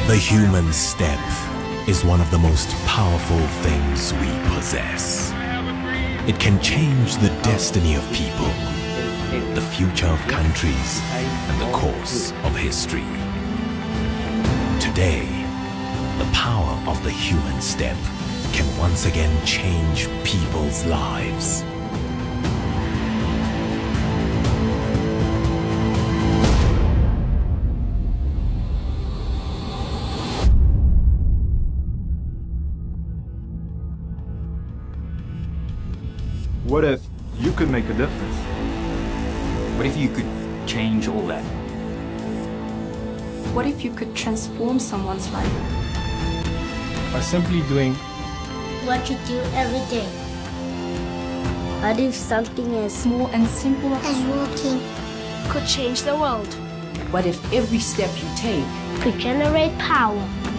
The human step is one of the most powerful things we possess. It can change the destiny of people, the future of countries, and the course of history. Today, the power of the human step can once again change people's lives. What if you could make a difference? What if you could change all that? What if you could transform someone's life? By simply doing what you do every day. What if something as Small and simple as walking could change the world? What if every step you take could generate power?